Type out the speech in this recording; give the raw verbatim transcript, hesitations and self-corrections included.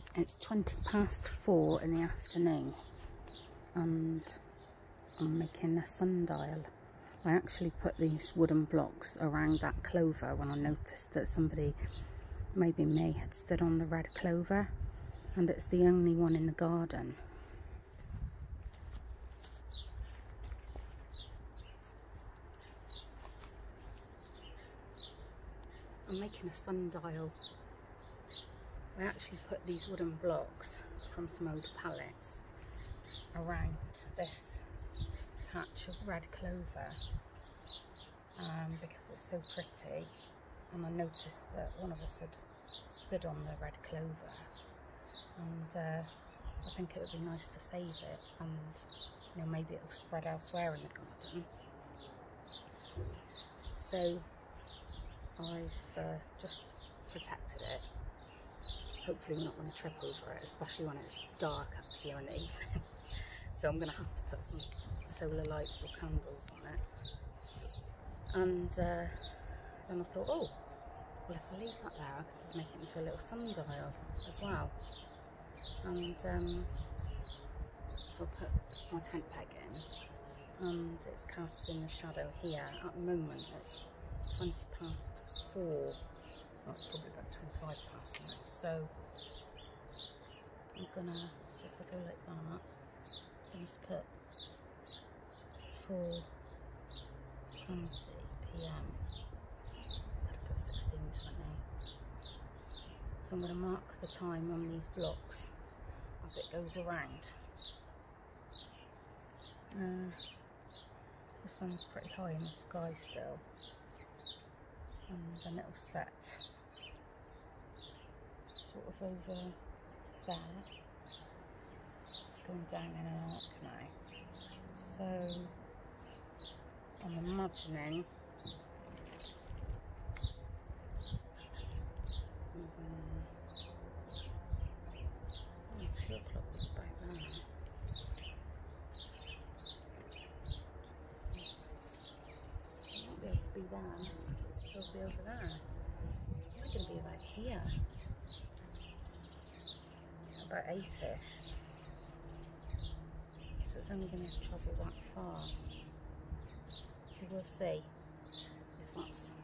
It's twenty past four in the afternoon and I'm making a sundial. I actually put these wooden blocks around that clover when I noticed that somebody, maybe me, had stood on the red clover, and it's the only one in the garden. I'm making a sundial. I actually put these wooden blocks from some old pallets around this patch of red clover um, because it's so pretty, and I noticed that one of us had stood on the red clover, and uh, I think it would be nice to save it, and you know, maybe it'll spread elsewhere in the garden. So I've uh, just protected it. Hopefully we're not going to trip over it, especially when it's dark up here in the evening. So I'm going to have to put some solar lights or candles on it. And uh, then I thought, oh, well, if I leave that there, I could just make it into a little sundial as well. And um, so I put my tent peg in, and it's casting the shadow here. At the moment, it's twenty past four. Well, it's probably about twenty-five past now. So I'm gonna, so if I go like that, I just put four twenty p m. Could put sixteen twenty. So I'm going to mark the time on these blocks as it goes around. Uh, the sun's pretty high in the sky still, and then it'll set sort of over there. It's going down in an arc now. So I'm imagining oh, two o'clock was about there. I won't be able to be there because it'll still be over there. It's going to be about here. About eight-ish. So it's only going to travel that far. So we'll see if that's